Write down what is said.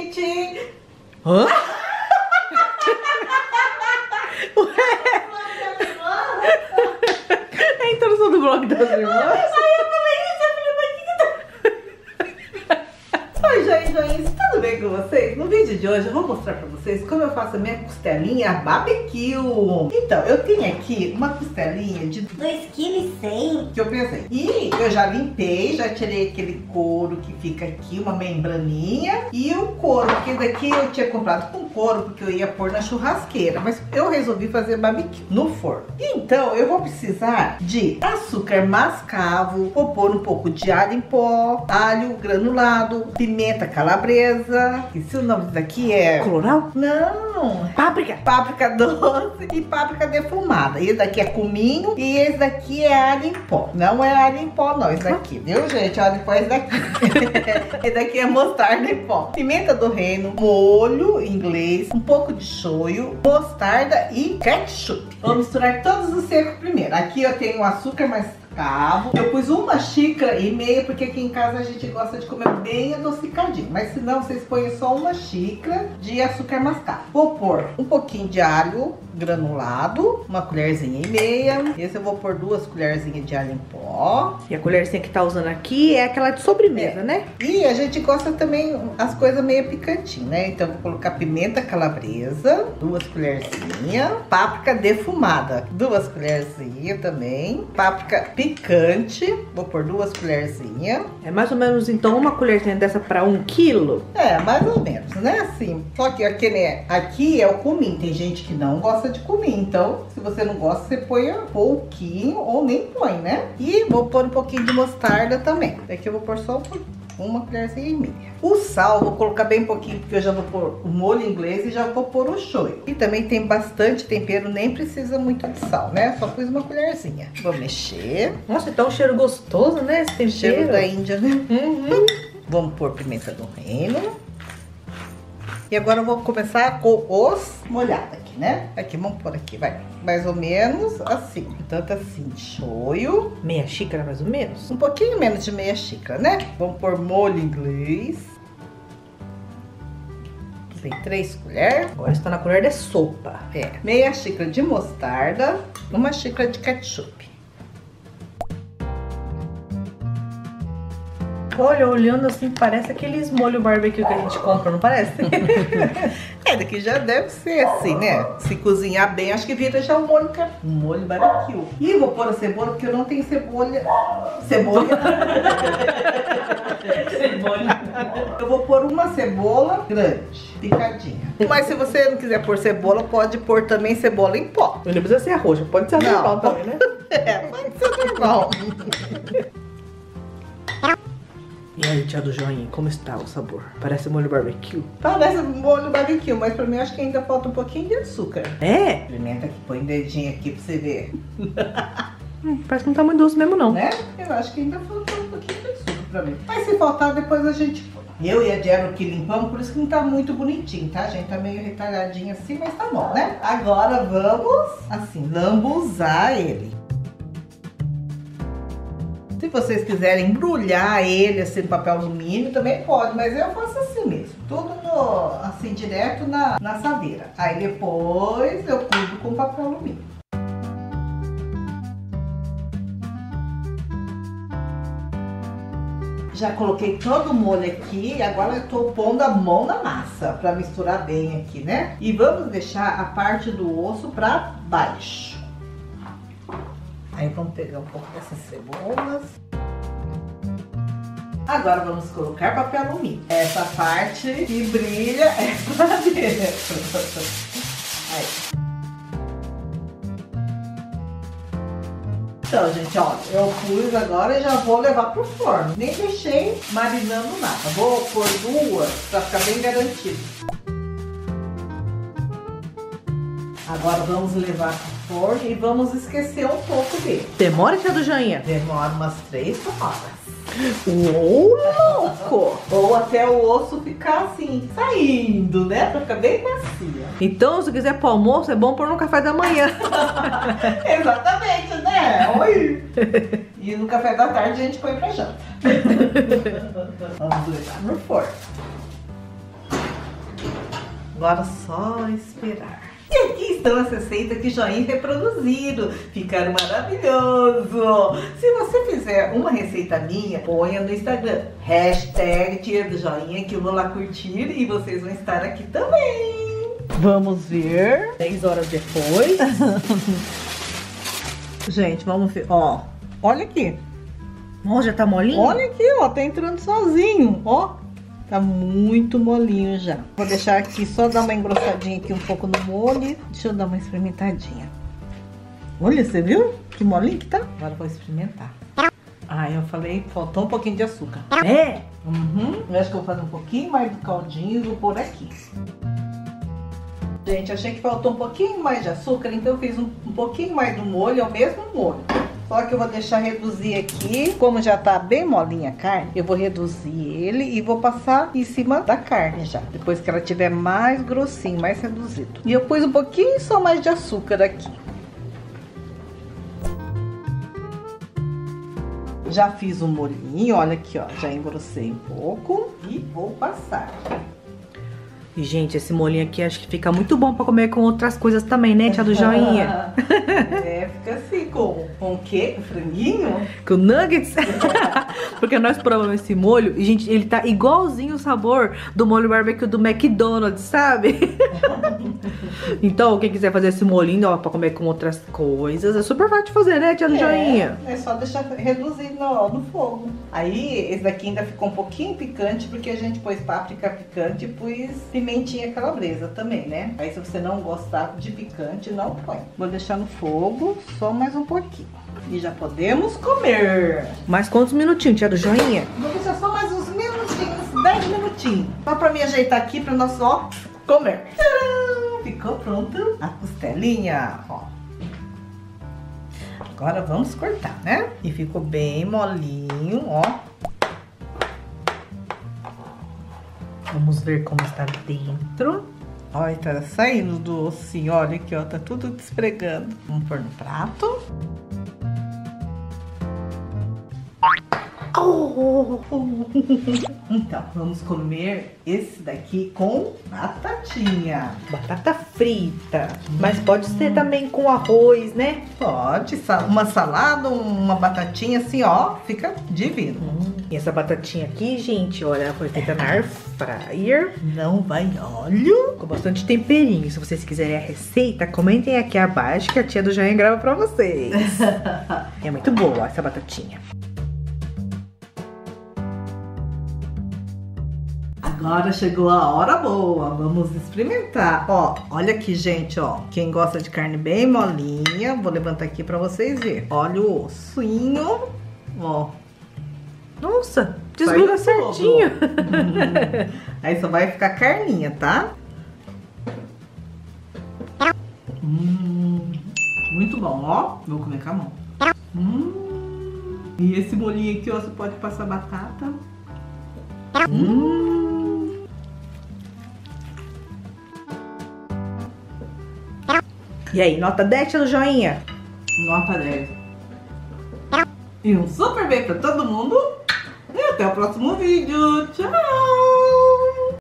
gente! Hã? É a introdução do blog das irmãs. Aí eu falei isso, eu falei, mas o que tá... Oi, joinhas, tudo bem com vocês? No vídeo de hoje eu vou mostrar pra vocês como eu faço a minha costelinha barbecue. Então, eu tenho aqui uma costelinha de 2,1 kg que eu pesei. E eu já limpei, já tirei aquele couro que fica aqui, uma membraninha. E o couro, porque daqui eu tinha comprado com couro porque eu ia pôr na churrasqueira. Mas eu resolvi fazer barbecue no forno. Então, eu vou precisar de açúcar mascavo, vou pôr um pouco de alho em pó, alho granulado, pimenta calabresa, que se o nome daqui é... Colorau? Não! Páprica! Páprica doce e páprica defumada. Esse daqui é cominho e esse daqui é alho em pó. Não é alho em pó não, esse daqui, viu gente? Alho em pó é esse daqui. Esse daqui é mostarda em pó. Pimenta do reino, molho inglês, um pouco de shoyu, mostarda e ketchup. Vou misturar todos os secos primeiro. Aqui eu tenho açúcar mascavo. Eu pus 1,5 xícaras porque aqui em casa a gente gosta de comer bem adocicadinho. Mas se não, vocês põem só 1 xícara de açúcar mascavo. Vou pôr um pouquinho de alho granulado, 1,5 colherzinha. Esse eu vou pôr 2 colherzinhas de alho em pó. E a colherzinha que tá usando aqui é aquela de sobremesa, né? E a gente gosta também as coisas meio picantinhas, né? Então vou colocar pimenta calabresa, 2 colherzinhas. Páprica defumada, 2 colherzinhas também. Páprica picante, vou pôr 2 colherzinhas. É mais ou menos então uma colherzinha dessa pra 1 quilo? É, mais ou menos, né? Assim. Só que aqui, né? Aqui é o cominho. Tem gente que não gosta de cominho. Então, se você não gosta, você põe um pouquinho ou nem põe, né? E vou pôr um pouquinho de mostarda também. Daqui eu vou pôr só 1 colherzinha e meia. O sal, vou colocar bem pouquinho, porque eu já vou pôr o molho inglês e já vou pôr o shoyu. E também tem bastante tempero, nem precisa muito de sal, né? Só pus 1 colherzinha. Vou mexer. Nossa, então um cheiro gostoso, né? Esse tempero. Cheiro da Índia, né? Vamos pôr pimenta do reino. E agora eu vou começar com os molhados aqui, né? Aqui, vamos pôr aqui, vai. Mais ou menos assim. Tanto assim, de shoyu. Meia xícara mais ou menos? Um pouquinho menos de meia xícara, né? Vamos pôr molho inglês. Tem 3 colheres. Agora está na colher de sopa. É. Meia xícara de mostarda. 1 xícara de ketchup. Olha, olhando assim, parece aqueles molho barbecue que a gente compra, não parece? É, daqui já deve ser assim, né? Se cozinhar bem, acho que vira já um molho barbecue. E vou pôr a cebola, porque eu não tenho cebola. Cebola. Eu vou pôr uma cebola grande, picadinha. Mas se você não quiser pôr cebola, pode pôr também cebola em pó. Não precisa ser roxa, pode ser normal também, né? É, pode ser normal. E aí, tia do joinha, como está o sabor? Parece molho barbecue? Parece molho barbecue, mas pra mim acho que ainda falta um pouquinho de açúcar. É? Experimenta aqui, põe o dedinho aqui pra você ver. Parece que não tá muito doce mesmo, não. Né? Eu acho que ainda falta um pouquinho de açúcar pra mim. Mas se faltar, depois a gente põe. Eu e a Diana que limpamos, por isso que não tá muito bonitinho, tá, gente? Tá meio retalhadinho assim, mas tá bom, né? Agora vamos, assim, lambuzar ele. Se vocês quiserem embrulhar ele assim no papel alumínio, também pode, mas eu faço assim mesmo. Tudo assim, direto na assadeira. Aí depois eu cubro com papel alumínio. Já coloquei todo o molho aqui, agora eu tô pondo a mão na massa pra misturar bem aqui, né? E vamos deixar a parte do osso pra baixo. Aí vamos pegar um pouco dessas cebolas. Agora vamos colocar papel alumínio. Essa parte que brilha é pra dentro. Aí. Então, gente, ó, eu pus agora e já vou levar pro forno. Nem deixei marinando nada. Vou pôr 2 pra ficar bem garantido. Agora vamos levar pro forno e vamos esquecer um pouco dele. Demora, tia do joinha? Demora umas 3 horas. Uou, louco! Ou até o osso ficar assim, saindo, né? Pra ficar bem macia. Então, se quiser pro almoço, é bom pôr no café da manhã. Exatamente, né? Oi! E no café da tarde a gente põe pra janta. Vamos levar no forno. Agora só esperar. E aqui estão as receitas que Joinha reproduziram. Ficaram maravilhosos. Se você fizer uma receita minha, ponha no Instagram. # Tia do Joinha, que eu vou lá curtir e vocês vão estar aqui também. Vamos ver. 10 horas depois. Gente, vamos ver. Ó, olha aqui. Ó, já tá molinho? Olha aqui, ó. Tá entrando sozinho, ó. Tá muito molinho já. Vou deixar aqui só dar uma engrossadinha aqui um pouco no molho. Deixa eu dar uma experimentadinha. Olha, você viu? Que molinho que tá? Agora eu vou experimentar. Ah, eu falei, faltou um pouquinho de açúcar. É? Uhum. Eu acho que eu vou fazer um pouquinho mais do caldinho e vou pôr aqui. Gente, achei que faltou um pouquinho mais de açúcar, então eu fiz um pouquinho mais do molho, é o mesmo molho. Só que eu vou deixar reduzir aqui. Como já tá bem molinha a carne, eu vou reduzir ele e vou passar em cima da carne já. Depois que ela tiver mais grossinho, mais reduzido. E eu pus um pouquinho só mais de açúcar aqui. Já fiz um molhinho, olha aqui, ó. Já engrossei um pouco e vou passar. E, gente, esse molhinho aqui acho que fica muito bom pra comer com outras coisas também, né, tia do Joinha? É, fica assim, com o quê? Com franguinho? Com nuggets. Porque nós provamos esse molho e, gente, ele tá igualzinho o sabor do molho barbecue do McDonald's, sabe? Então, quem quiser fazer esse molhinho, ó, pra comer com outras coisas, é super fácil de fazer, né, tia do Joinha? É só deixar reduzir no fogo. Aí, esse daqui ainda ficou um pouquinho picante, porque a gente pôs páprica picante e pôs pimentinha calabresa também, né? Aí, se você não gostar de picante, não põe. Vou deixar no fogo só mais um pouquinho. E já podemos comer. Mais quantos minutinhos, tia do Joinha? Vou deixar só mais uns minutinhos, 10 minutinhos. Só pra me ajeitar aqui pra nós só comer. Tcharam! Ficou pronto a costelinha, ó. Agora vamos cortar, né? E ficou bem molinho, ó. Vamos ver como está dentro. Olha, tá saindo do ossinho, olha aqui, ó, tá tudo despregando. Vamos pôr no prato. Então, vamos comer esse daqui com batatinha. Batata frita. Mas pode ser também com arroz, né? Pode, uma salada, uma batatinha assim, ó, fica divino. E essa batatinha aqui, gente, olha, ela foi feita na air fryer. Não vai óleo. Com bastante temperinho. Se vocês quiserem a receita, comentem aqui abaixo que a tia do Joinha grava pra vocês. É muito boa essa batatinha. Agora chegou a hora boa, vamos experimentar. Ó, olha aqui, gente, ó. Quem gosta de carne bem molinha, vou levantar aqui pra vocês verem. Olha o ossinho, ó. Nossa, desgruda certinho. Aí só vai ficar carninha, tá? Muito bom, ó. Vou comer com a mão. E esse molhinho aqui, ó, você pode passar batata. E aí, nota 10 do Joinha? Nota 10. E um super beijo pra todo mundo. E até o próximo vídeo. Tchau!